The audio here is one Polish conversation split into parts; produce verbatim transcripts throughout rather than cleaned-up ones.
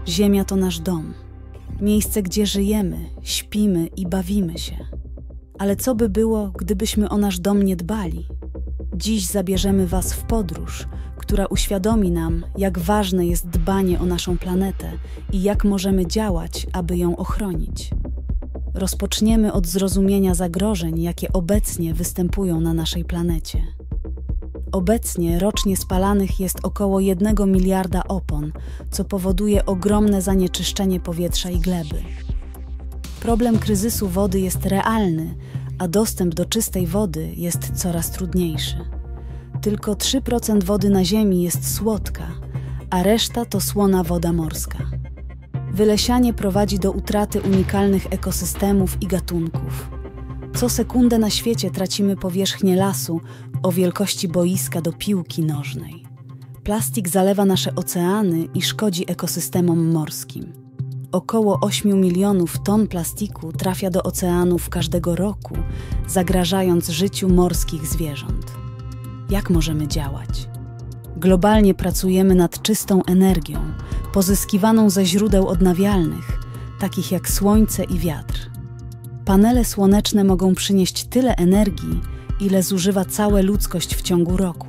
Ziemia to nasz dom, miejsce, gdzie żyjemy, śpimy i bawimy się. Ale co by było, gdybyśmy o nasz dom nie dbali? Dziś zabierzemy Was w podróż, która uświadomi nam, jak ważne jest dbanie o naszą planetę i jak możemy działać, aby ją ochronić. Rozpoczniemy od zrozumienia zagrożeń, jakie obecnie występują na naszej planecie. Obecnie rocznie spalanych jest około jednego miliarda opon, co powoduje ogromne zanieczyszczenie powietrza i gleby. Problem kryzysu wody jest realny, a dostęp do czystej wody jest coraz trudniejszy. Tylko trzy procent wody na Ziemi jest słodka, a reszta to słona woda morska. Wylesianie prowadzi do utraty unikalnych ekosystemów i gatunków. Co sekundę na świecie tracimy powierzchnię lasu o wielkości boiska do piłki nożnej. Plastik zalewa nasze oceany i szkodzi ekosystemom morskim. Około ośmiu milionów ton plastiku trafia do oceanów każdego roku, zagrażając życiu morskich zwierząt. Jak możemy działać? Globalnie pracujemy nad czystą energią, pozyskiwaną ze źródeł odnawialnych, takich jak słońce i wiatr. Panele słoneczne mogą przynieść tyle energii, ile zużywa cała ludzkość w ciągu roku.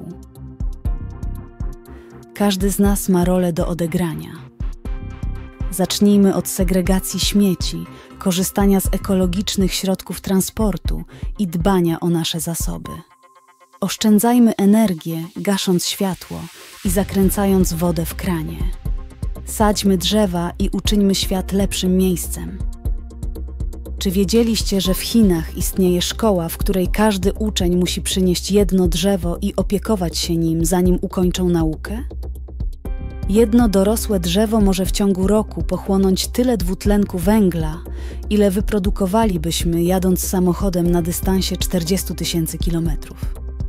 Każdy z nas ma rolę do odegrania. Zacznijmy od segregacji śmieci, korzystania z ekologicznych środków transportu i dbania o nasze zasoby. Oszczędzajmy energię, gasząc światło i zakręcając wodę w kranie. Sadźmy drzewa i uczyńmy świat lepszym miejscem. Czy wiedzieliście, że w Chinach istnieje szkoła, w której każdy uczeń musi przynieść jedno drzewo i opiekować się nim, zanim ukończą naukę? Jedno dorosłe drzewo może w ciągu roku pochłonąć tyle dwutlenku węgla, ile wyprodukowalibyśmy jadąc samochodem na dystansie czterdziestu tysięcy kilometrów.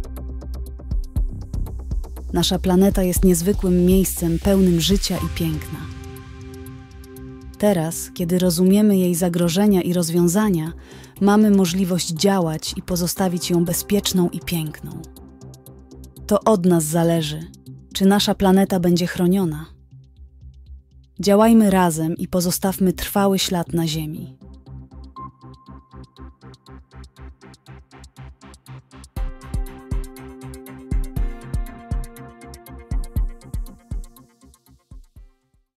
Nasza planeta jest niezwykłym miejscem pełnym życia i piękna. Teraz, kiedy rozumiemy jej zagrożenia i rozwiązania, mamy możliwość działać i pozostawić ją bezpieczną i piękną. To od nas zależy, czy nasza planeta będzie chroniona. Działajmy razem i pozostawmy trwały ślad na Ziemi.